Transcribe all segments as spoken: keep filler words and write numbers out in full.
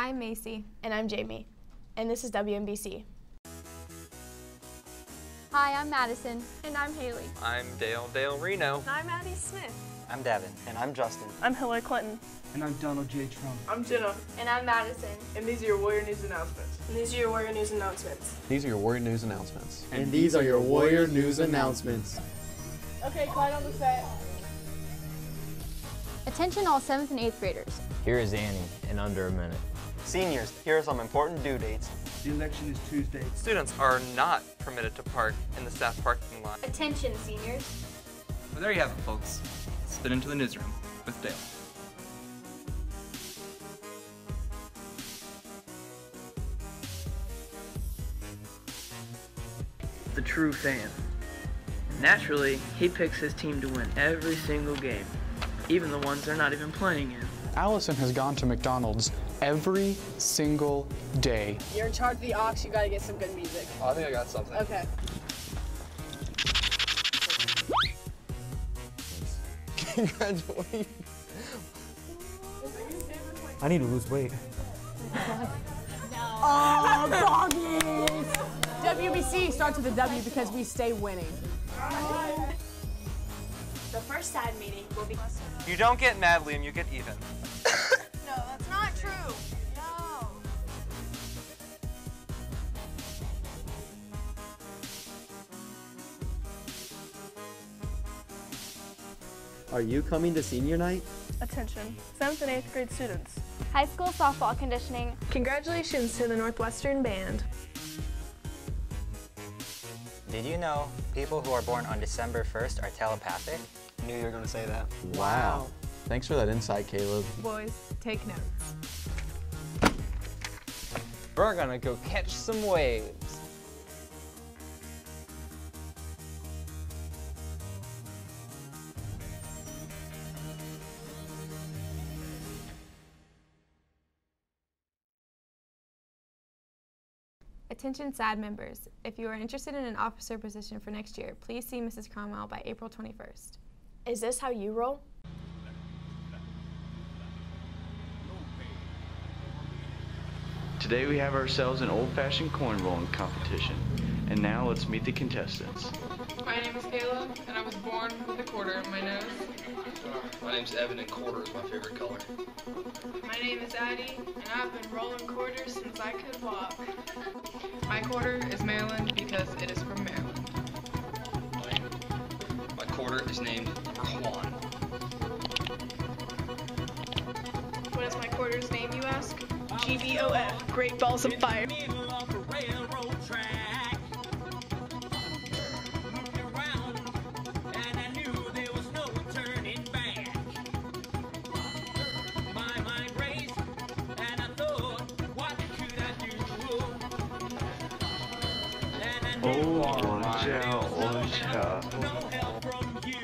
I'm Macy. And I'm Jamie. And this is W N B C. Hi, I'm Madison. And I'm Haley. I'm Dale Dale Reno. And I'm Addie Smith. I'm Devin. And I'm Justin. I'm Hillary Clinton. And I'm Donald J. Trump. I'm Jenna. And I'm Madison. And these are your Warrior News announcements. And these are your Warrior News announcements. These are your Warrior News announcements. And these are your Warrior News announcements. Okay, quiet on the set. Attention all seventh and eighth graders. Here is Annie in under a minute. Seniors, here are some important due dates. The election is Tuesday. Students are not permitted to park in the staff parking lot. Attention, seniors. Well, there you have it, folks. Spin into the newsroom with Dale. The true fan. Naturally, he picks his team to win every single game, even the ones they're not even playing in. Allison has gone to McDonald's every single day. You're in charge of the aux, you gotta get some good music. Oh, I think I got something. Okay. Congratulations. I need to lose weight. Oh, doggies! W N B C starts with a W because we stay winning. The first side meeting will be... You don't get mad, Liam, you get even. No, that's not true. No. Are you coming to senior night? Attention, seventh and eighth grade students. High school softball conditioning. Congratulations to the Northwestern Band. Did you know people who are born on December first are telepathic? I knew you were going to say that. Wow. Thanks for that insight, Caleb. Boys, take notes. We're gonna go catch some waves. Attention S A D members. If you are interested in an officer position for next year, please see Missus Cromwell by April twenty-first. Is this how you roll? Today we have ourselves an old-fashioned coin rolling competition. And now let's meet the contestants. My name is Kayla, and I was born with a quarter in my nose. My name's Evan, and quarter is my favorite color. My name is Addie, and I've been rolling quarters since I could walk. My quarter is Maryland because it is from Maryland. My quarter is named for Juan. What is my quarter's name, you ask? G B O F, Great Balls of Fire. Oh, watch out, watch out. No help from you.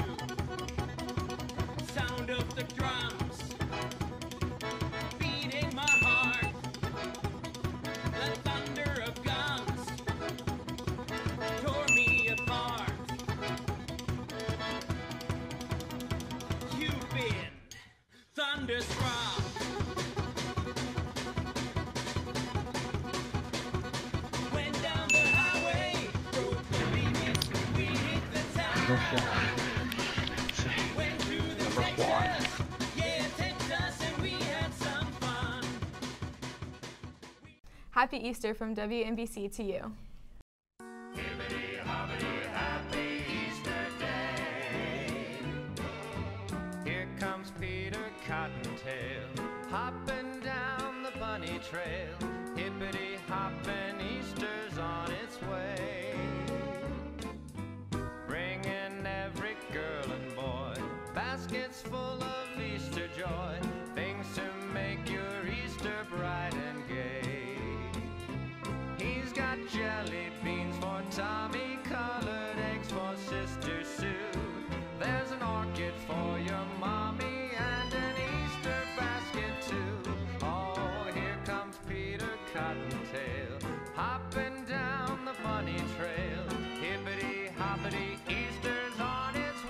Sound of the drums beating my heart. The thunder of guns tore me apart. You've been thunderstruck. Number one. Happy Easter from W N B C to you. Here comes Peter Cottontail, hopping down the bunny trail. Hippity hopping, Easter's on its way. Bringing every girl and boy baskets full of Easter joy, things to make your Easter bright and gay. He's got jelly beans for Tommy, colored eggs for Sister Sue. There's an orchid for your mommy and an Easter basket too. Oh, here comes Peter Cottontail, hopping down the bunny trail. Hippity hoppity, Easter's on its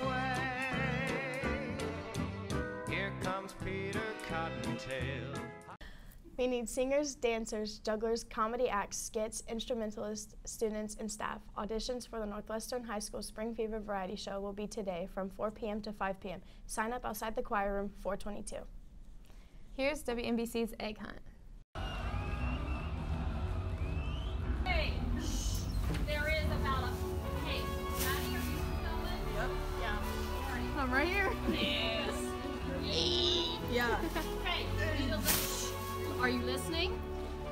way. Here comes Peter Cottontail. We need singers, dancers, jugglers, comedy acts, skits, instrumentalists, students, and staff. Auditions for the Northwestern High School Spring Fever Variety Show will be today from four p m to five p m Sign up outside the choir room, four twenty-two. Here's W N B C's Egg Hunt. Hey, there is about a, hey, Maddie, are you filming? Yep. Yeah. I'm right here. Yes. Yeah. Hey, are you listening?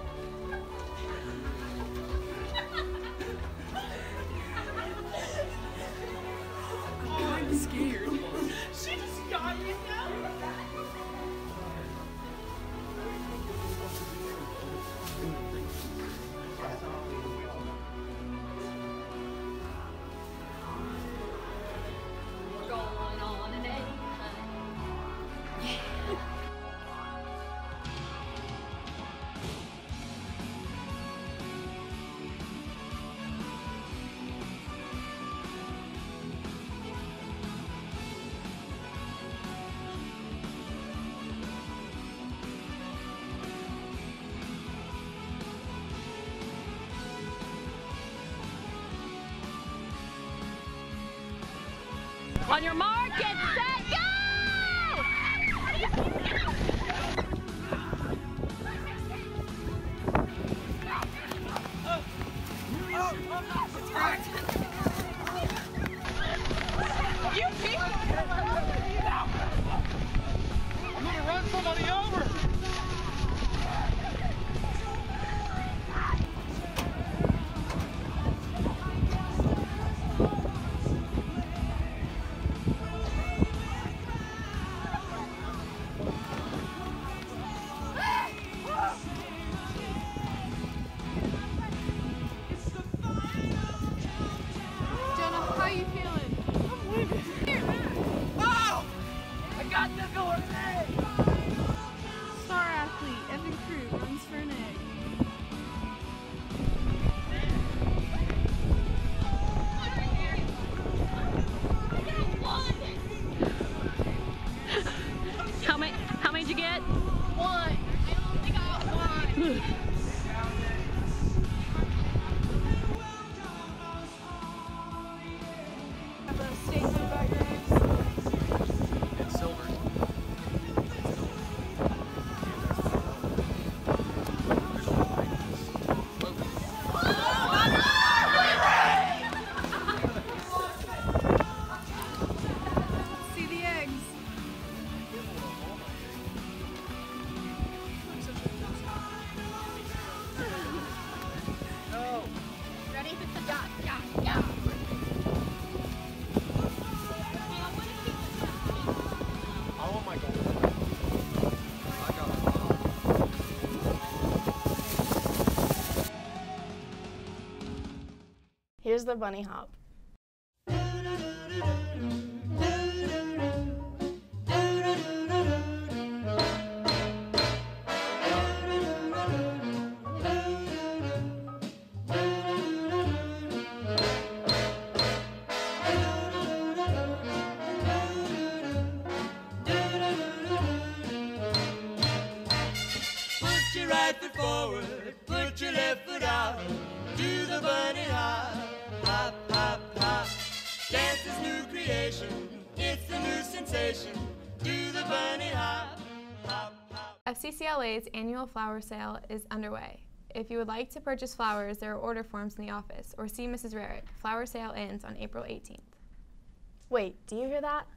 Oh, I'm scared. She just got you now. We're going on an egg hunt. Yeah. On your mark, get set, go! You people! I'm gonna run somebody over! Star athlete, Evan Crew runs for an egg. How many? How many did you get? One. I only got one. Have a statement about your eggs. It's silver. See the eggs. No! Ready? Yeah, yeah, yeah. I want my gold. I got it. Here's the bunny hop. Put your right foot forward, put your left foot out. Do the bunny hop, hop, hop, hop. Dance is new creation, it's the new sensation. Do the bunny hop, hop, hop. F C C L A's annual flower sale is underway. If you would like to purchase flowers, there are order forms in the office, or see Missus Rarick. Flower sale ends on April eighteenth. Wait, do you hear that?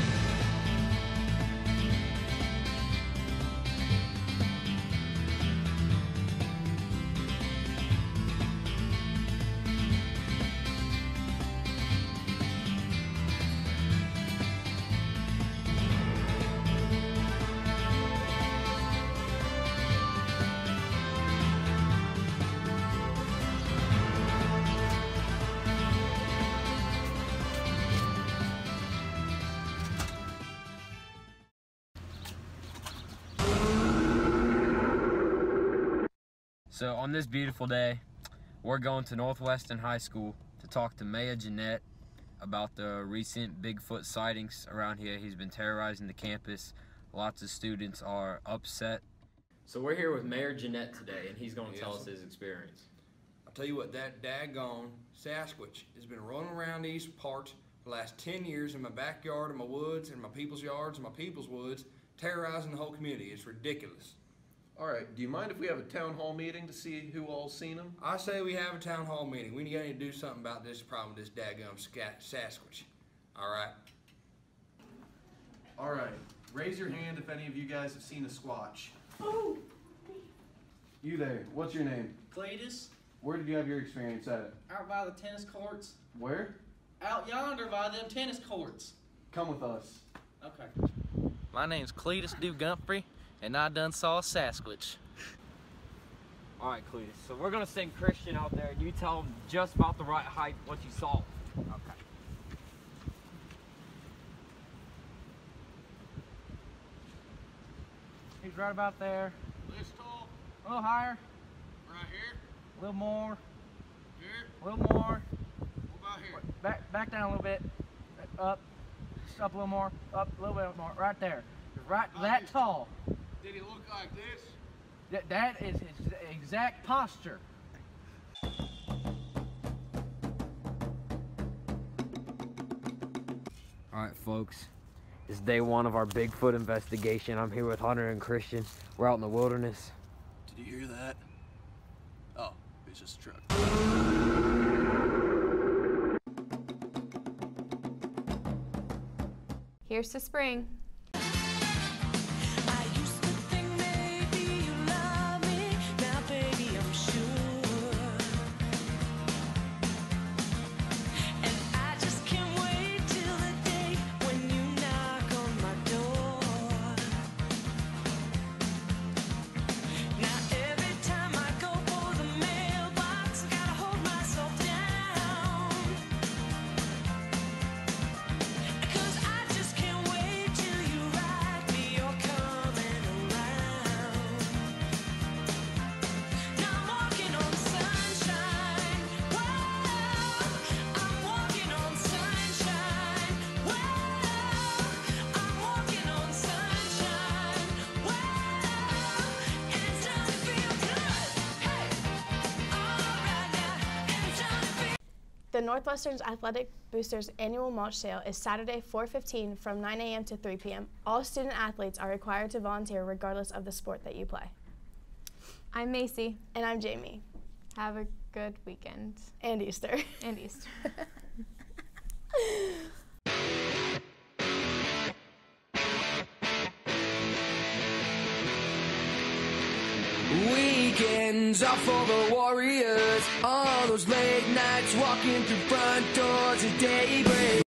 So on this beautiful day, we're going to Northwestern High School to talk to Mayor Jeanette about the recent Bigfoot sightings around here. He's been terrorizing the campus. Lots of students are upset. So we're here with Mayor Jeanette today, and he's going to Yes, tell us sir. his experience. I'll tell you what, that daggone Sasquatch has been rolling around these parts for the last ten years in my backyard, in my woods, in my people's yards, in my people's woods, terrorizing the whole community. It's ridiculous. All right, do you mind if we have a town hall meeting to see who all's seen him? I say we have a town hall meeting. We need to do something about this problem with this daggum scat Sasquatch. All right? All right, raise your hand if any of you guys have seen a Squatch. Oh. You there, what's your name? Cletus, Where did you have your experience at? out by the tennis courts. Where? Out yonder by them tennis courts. Come with us. Okay. My name's Cletus Dugumphrey, and I done saw a Sasquatch. All right, Cletus. So we're going to send Christian out there, and you tell him just about the right height what you saw. Okay. He's right about there. This tall? A little higher. Right here? A little more. Here? A little more. What about here? Back, back down a little bit. Up. Just up a little more. Up a little bit more. Right there. Right that tall. Did he look like this? That, that is his exact posture. All right, folks. It's day one of our Bigfoot investigation. I'm here with Hunter and Christian. We're out in the wilderness. Did you hear that? Oh, it's just a truck. Here's to spring. The Northwestern's Athletic Boosters annual mulch sale is Saturday, four fifteen from nine A M to three P M All student athletes are required to volunteer regardless of the sport that you play. I'm Macy. And I'm Jamie. Have a good weekend. And Easter. And Easter. Weekends are for the warriors. All those late nights walking through front doors at daybreak.